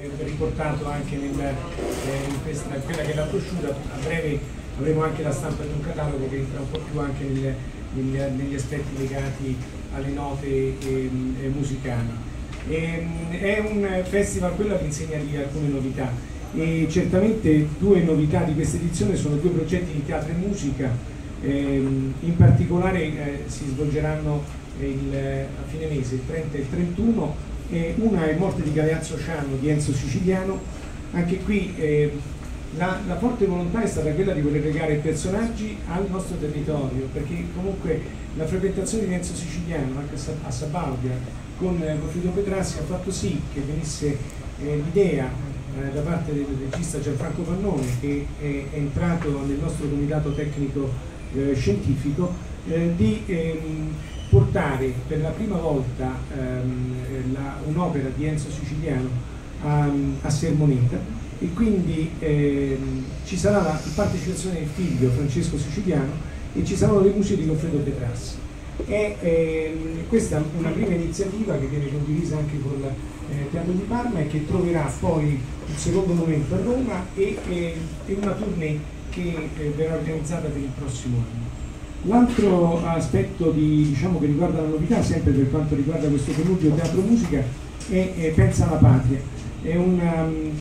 riportato anche in quella che è la brochure. A breve avremo anche la stampa di un catalogo che entra un po' più anche negli aspetti legati alle note musicali. È un festival quello che insegna di alcune novità, e certamente due novità di questa edizione sono due progetti di teatro e musica. In particolare si svolgeranno a fine mese, il 30 e il 31. Una è Morte di Galeazzo Ciano di Enzo Siciliano. Anche qui la forte volontà è stata quella di voler legare personaggi al nostro territorio, perché comunque la frequentazione di Enzo Siciliano anche a Sabaudia con Goffredo Petrassi ha fatto sì che venisse l'idea da parte del regista Gianfranco Pannone, che è entrato nel nostro comitato tecnico scientifico, di portare per la prima volta un'opera di Enzo Siciliano a Sermoneta, e quindi ci sarà la partecipazione del figlio Francesco Siciliano e ci saranno le musiche di Goffredo Petrassi. Questa è una prima iniziativa che viene condivisa anche con il Teatro di Parma e che troverà poi il secondo momento a Roma e una tournée che verrà organizzata per il prossimo anno. L'altro aspetto che riguarda la novità, sempre per quanto riguarda questo connubio teatro-musica, è Pensa alla Patria. È un